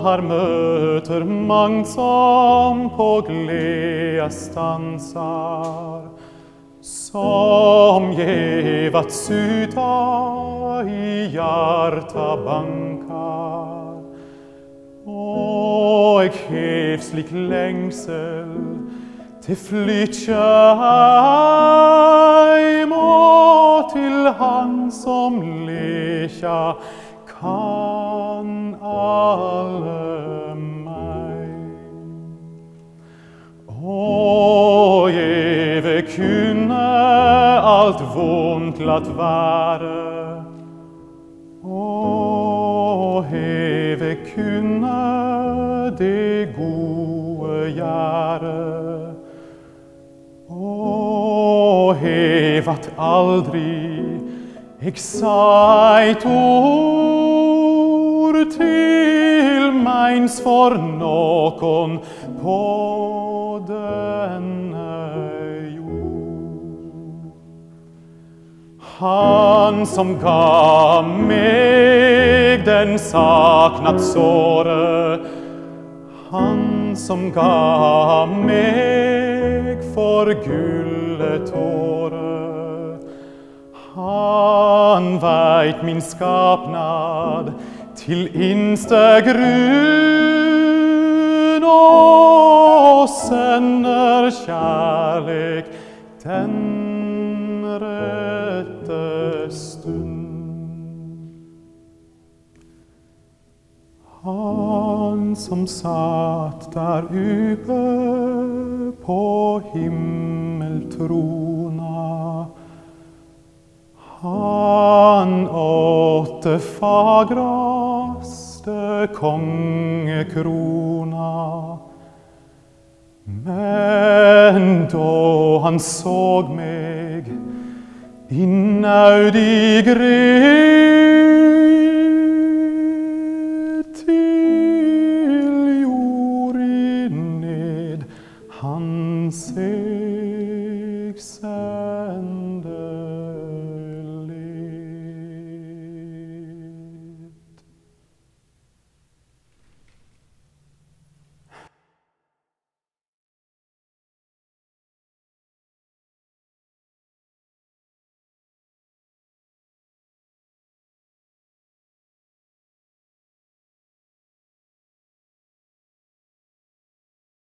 har møter mangt som på glede stansar, som gevats uta i hjarta bankar. Og eg hev slik lengsel til flytja heim, og til han som lekja kan alle meg. Og eg kunne alt vondt latt være, og eg kunne det gode gjøre, og at aldri eg sa eit ord til meins for nokon på denne jord. Han som ga meg den saknadssåre, han som ga meg for gulletåre, han veit min skapnad til innste grunn, og sender kjærleik den rette stund. Han som satt der uppe på himmeltrona, han åtte fagraste kongekrona. Men da han såg meg innaud i gred, til jord i ned han seg